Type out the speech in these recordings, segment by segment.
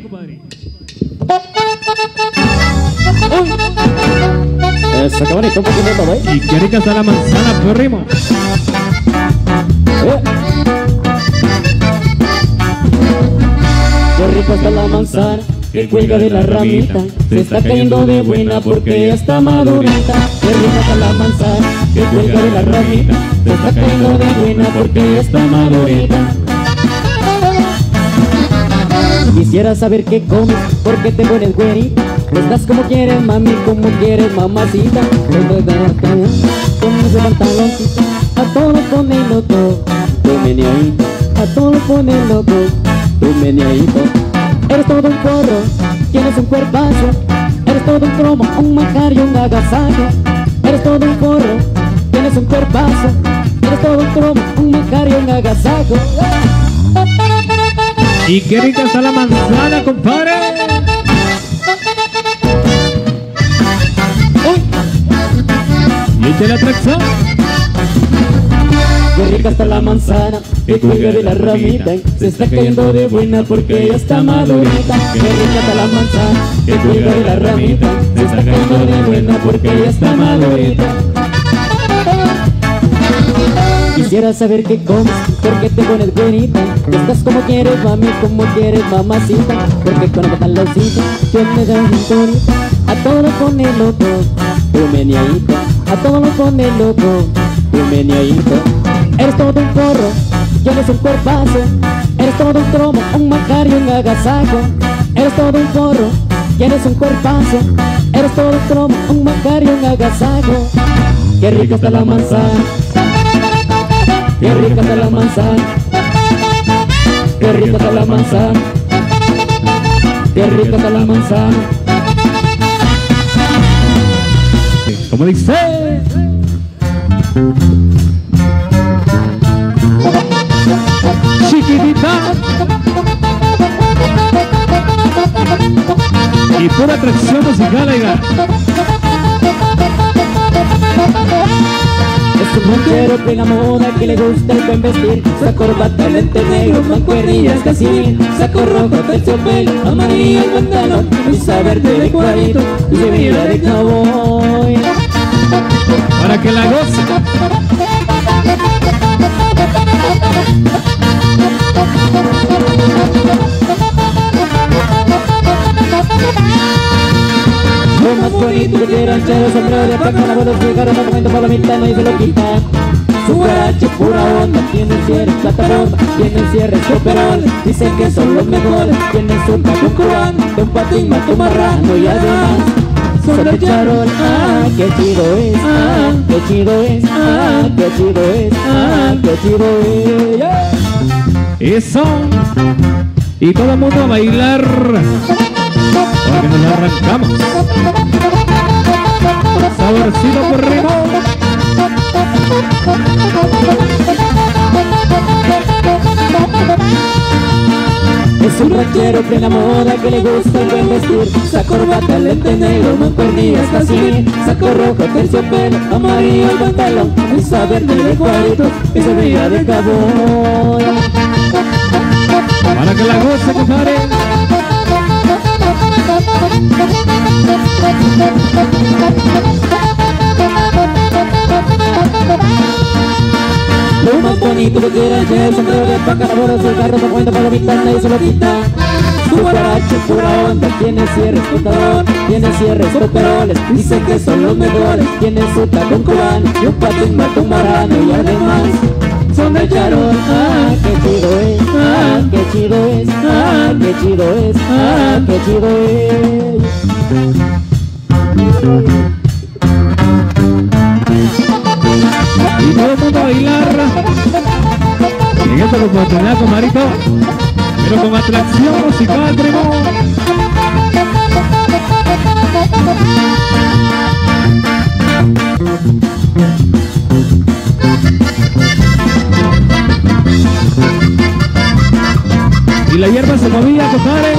compadre. Eso, qué bonito, un poquito de todo, ¿eh? Y qué rica está la manzana, primo. Qué rica está la manzana que cuelga de la ramita. Se está cayendo de buena porque ya está madurita. Qué rica está la manzana que cuelga de la ramita. Se está cayendo de buena porque ya está madurita. Quisiera saber qué comes, por qué te pones güerita. Estás como quieres, mami, como quieres, mamacita. Con ese pantaloncito, a todo pone loco. Tu meneadito, a todo pone loco. Tu meneadito. Eres todo un porro, tienes un cuerpazo. Eres todo un cromo, un manjar y un agasajo. Eres todo un porro, tienes un cuerpazo. Eres todo un cromo, un manjar y un agasajo. Y qué rica está la manzana, compadre. Y echa la atracción. Qué rica está la manzana que cuelga de la ramita. Se está cayendo de buena porque ya está madurita. Qué rica está la manzana que cuelga de la ramita. Se está cayendo de buena porque ya está madurita. Quisiera saber qué comes, por qué te pones buenita. Estás como quieres, mami, como quieres, mamacita. Porque con el pantaloncito yo me da un bonito. A todo lo pone loco, tu meneadito. A todo lo pone loco, tu meneadito. Eres todo un porro, tienes un cuerpazo. Eres todo un cromo, un manjar y un agasajo. Eres todo un porro, tienes un cuerpazo. Eres todo un cromo, un manjar y un agasajo. Qué rica está la manzana. Qué rica está la manzana. Qué rica está la manzana. Qué rica está la manzana. ¿Cómo dice? Chiquitita. Y pura atracción musical, oiga. Es un mujer plena moda que le gusta el buen vestir. Saco corbata, lente negro, mancuernillas casi. Saco rojo, terciopelo, amarillo el pantalón. Camisa verde de cuadrito y se mira de cowboy. Para que la goce. Lo más bonito que tiene ranchero, sombrero de paca, una boda de cigarro, documento para la mitad, nadie se lo quita. Su guarache pura onda, tiene cierre, plata bomba, tiene cierre, superoles, dicen que son los mejores. Tiene su paco cubano, de un patín, mato marrano y además son de charol. Ah, qué chido es, ah, qué chido es, ah, qué chido es, ah, qué chido es. Yeah. Eso. Y todo el mundo a bailar. Porque nos arrancamos. Saborcito por ritmo. Es un ranchero plena moda que le gusta el buen vestir. Saco corbata, lente negro, mancuernillas casi. Saco rojo, terciopelo, amarillo el pantalón. Camisa verde de cuadritos y se mira de cowboy. Para que la goce, compadre. Lo más bonito que quiera el sombrero de paca, la boda de cigarro, no cuenta para la mitad, nadie se lo quita. Su guarache pura onda, tiene cierres, contador, tiene cierres, superoles, dice que son los mejores. Tiene su tacón cubano y un patín mato marano y además son de charol. Ah, qué chido es, ah, qué chido es, ah, qué chido es, ah, qué chido es. Y todo el mundo a bailar. En esta oportunidad, comadrito, pero con atracción musical, primo. Y la hierba se movía, compadre.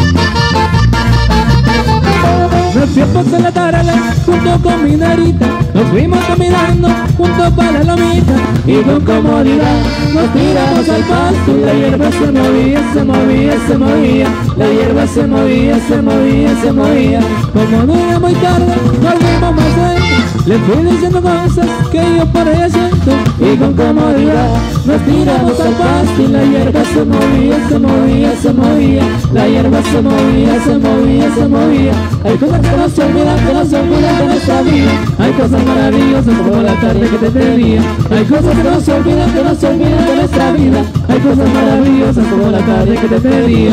Los tiempos de la tarala junto con mi narita. nos fuimos caminando juntos para la lomita y con comodidad nos tiramos al pasto y la hierba se movía, se movía, se movía, la hierba se movía, se movía, se movía. Como no era muy tarde, volvimos más lento, le fui diciendo cosas que yo por ella siento y con comodidad nos tiramos al pasto y la hierba se movía, se movía, se movía, la hierba se movía, se movía, se movía. Hay cosas que no se olvidan, que no se olvidan de nuestra vida. Hay cosas maravillosas como la tarde que te tenía. Hay cosas que no se olvidan, que no se olvidan de nuestra vida. Hay cosas maravillosas como la tarde que te tenía.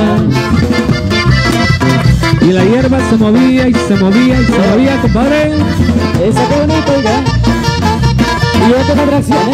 Y la hierba se movía y se movía y se movía, compadre. Esa que bonito, oiga. Y otra atracción,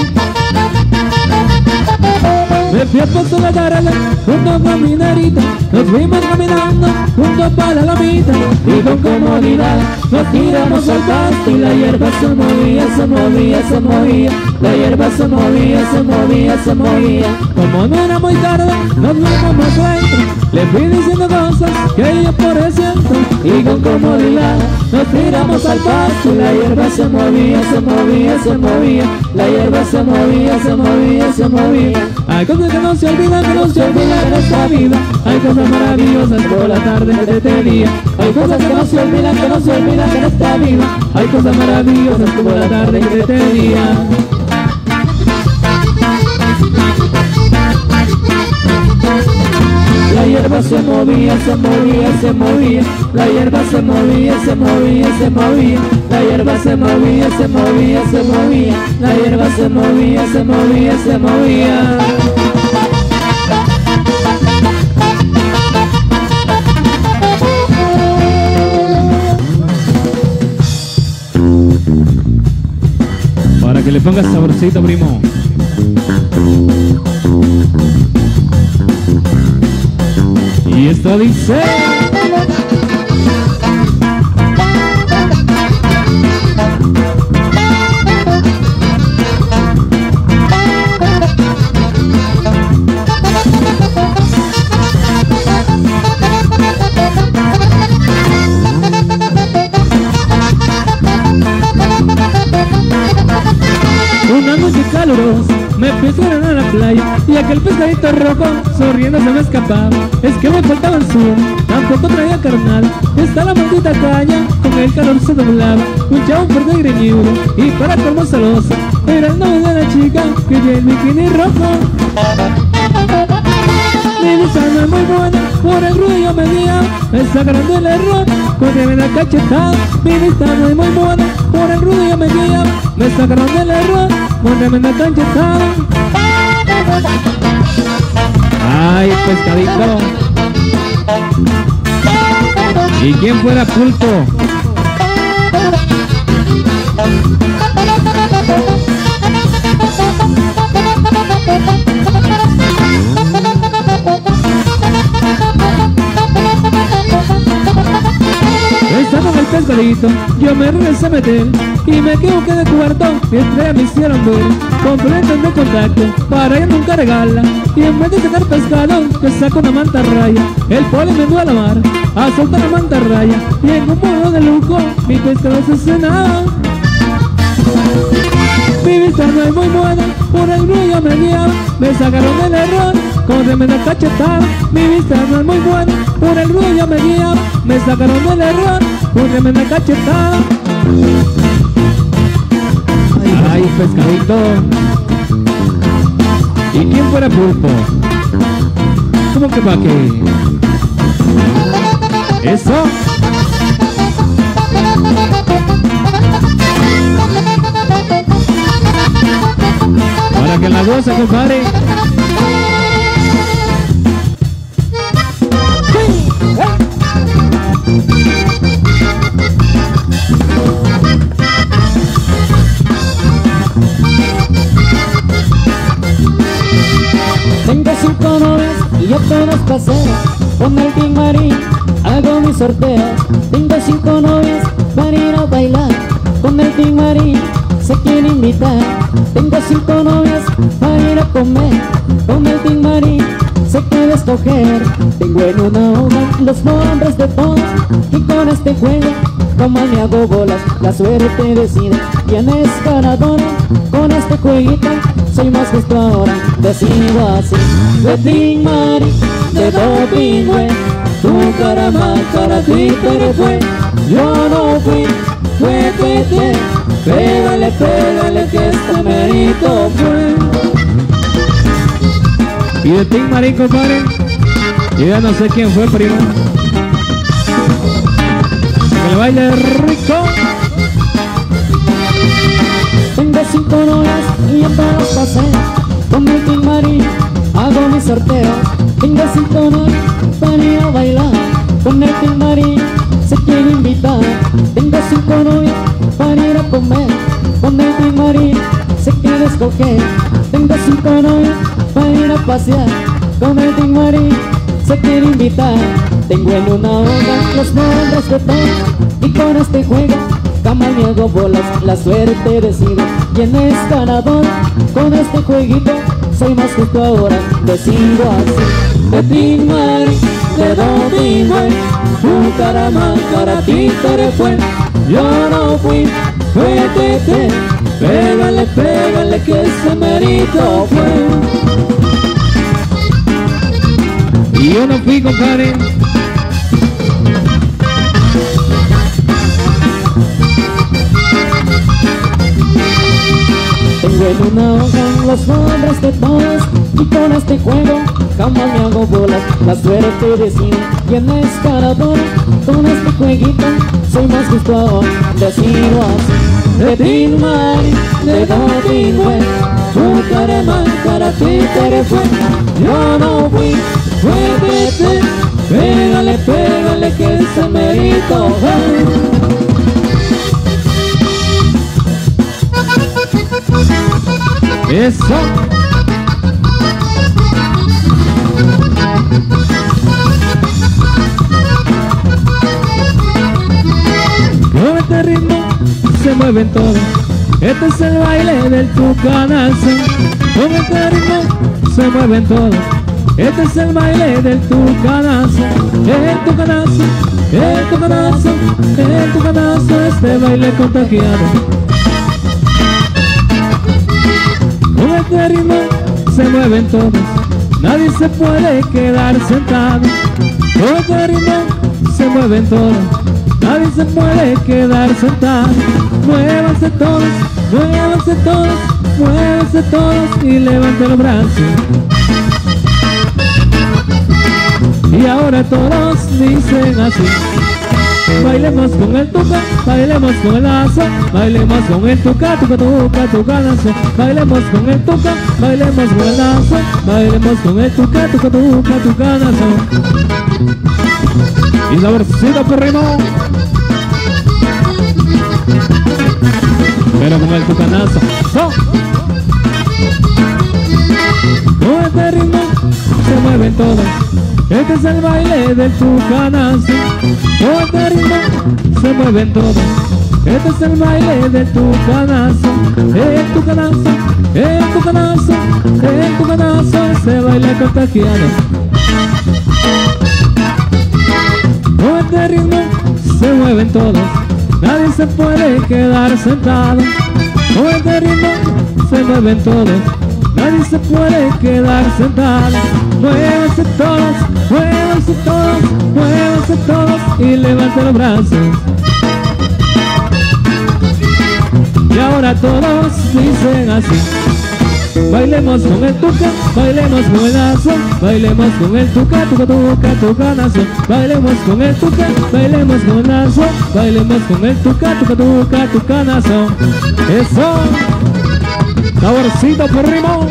Me fui a Pozo de la tarde junto con mi nerita, nos fuimos caminando juntos para la lomita y con comodidad nos tiramos al pasto y la hierba se movía, se movía, se movía, la hierba se movía, se movía, se movía. Como no era muy tarde, nos fuimos más lento, le fui diciendo cosas que yo por eso siento y con comodidad nos tiramos al pasto y la hierba se movía, se movía, se movía, la hierba se movía, se movía, se movía. Hay cosas que no se olvidan, que no se olvidan de nuestra vida. Hay cosas maravillosas por la tarde que te tenía. Hay cosas que no se olvidan, que no se olvidan de nuestra vida. Hay cosas maravillosas como la tarde que te tenía. La hierba se movía, se movía, se movía. La hierba se movía, se movía, se movía. La hierba se movía, se movía, se movía. La hierba se movía, se movía, se movía. Para que le pongas saborcito, primo. Y esto dice... Una noche calurosa me pusieron a la playa y aquel pescadito rojo sonriendo se me escapaba. Es que me faltaba el sur, tampoco traía carnal. Está la maldita caña, con el calor se doblaba. Un chavo fuerte y greñudo y para colmo celosa era el novio de la chica que lleva el bikini rojo. Mi vista no es muy buena, por el ruido yo me guía. Me está ganando el error, con tremenda cachetada. Mi vista no es muy buena, por el ruido yo me guía. Me está ganando el error, con tremenda cachetada. Ay, pescadito. ¿Y quién fuera pulpo? Estando en el pescadito, yo me regresé a meter y me equivoqué de cuarto, mi estrella me hicieron ver. Compré lentes de contacto para ir nunca regalarla y en vez de sacar pescado, que saco una mantarraya. El poli me dio a la mar, a soltar la mantarraya y en un modo de lujo, mi pescado se cenaba. Mi vista no es muy buena, por el ruido me guiaba. Me sacaron del error, con tremenda cachetada. Mi vista no es muy buena, por el ruido me guiaba. Me sacaron del error, con tremenda cachetada. Ay, pescadito. ¿Y quién fuera pulpo? ¿Cómo que pa' qué? ¿Eso? Para que la goza, compadre. Tengo 5 novias y yo todas caseras. Con el Team Marín hago mis sorteos. Tengo 5 novias para ir a bailar. Con el Team Marín se quiere invitar. Tengo 5 novias para ir a comer. Con el Team Marín sé que de escoger. Tengo en una hoja los nombres de todos, y con este juego como me hago bolas, la suerte decide quién es ganador. Con este jueguito soy más justo ahora, decido así. De Tin Mari, de Doping Way, tu cara mal, para ti pero fue. Yo no fui, fue. Pégale, pégale que este mérito fue. Y de Tin Mari, compadre, yo ya no sé quién fue primo. Que baile rico. Tengo 5 horas y en todas pasé. Con el Tin Mari hago mi sorteo. Tengo 5 horas para ir a bailar. Con el Tin Mari se quiere invitar. Tengo 5 horas para ir a comer. Con el Tin Mari se quiere escoger. Tengo 5 horas para ir a pasear. Con el Tin Mari se quiere invitar. Tengo en una hoja los nombres de todos, y con este juego jamás me hago bolas, la suerte decide quién es ganador. Con este jueguito soy más justo ahora, decido así. De Tin Mari, de Doping Way, tu cara mal, para ti te fue. Yo no fui, fue. Pégale, pégale que ese mérito fue. Y yo no fui, compadre. Tengo en una hoja los nombres de todos, y con este juego jamás me hago bolas, la suerte decide quién es ganador. Con este jueguito soy más justo ahora, decido así. De Tin Mari, de Doping Way, tu cara mal, para ti te fue. Yo no fui, fue. Pégale, pégale que ese mérito fue. Eso. Con este ritmo se mueven todos. Este es el baile del tucanazo. Con este ritmo se mueven todos. Este es el baile del tucanazo. El tucanazo, el tucanazo, el tucanazo. Este baile contagiado. Con este ritmo se mueven todos, nadie se puede quedar sentado. Con este ritmo se mueven todos, nadie se puede quedar sentado. Muévanse todos, muévanse todos, muévanse todos y levanten los brazos. Y ahora todos dicen así. Bailemos con el tuca, bailemos con el lazo, bailemos con el tuca, tuca, tuca, tucanazo. Bailemos con el tuca, bailemos con el lazo, bailemos con el tuca, tuca, tuca, tucanazo. Y saborcito por ritmo, pero con el tucanazo. ¡Oh! Con este ritmo se mueven todos. Este es el baile del tucanazo. Con este ritmo se mueven todos. Este es el baile del tucanazo. El tucanazo, el tucanazo, el tucanazo. Ese baile contagiado. Con este ritmo se mueven todos, nadie se puede quedar sentado. Con este ritmo se mueven todos, nadie se puede quedar sentado. Muévanse todos, muévanse todos, muévanse todos y levanten los brazos. Y ahora todos dicen así. Bailemos con el tuca, bailemos con el lazo, bailemos con el tuca, tuca, tuca, tucanazo. Bailemos con el tuca, bailemos con el lazo, bailemos con el tuca, tuca, tuca, tucanazo. Eso, saborcito por ritmo.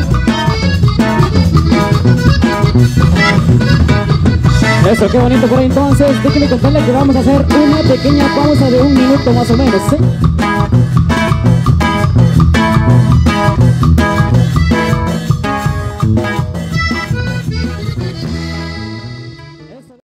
Eso, qué bonito por ahí. Entonces, déjenme contarles que vamos a hacer una pequeña pausa de 1 minuto más o menos, ¿sí?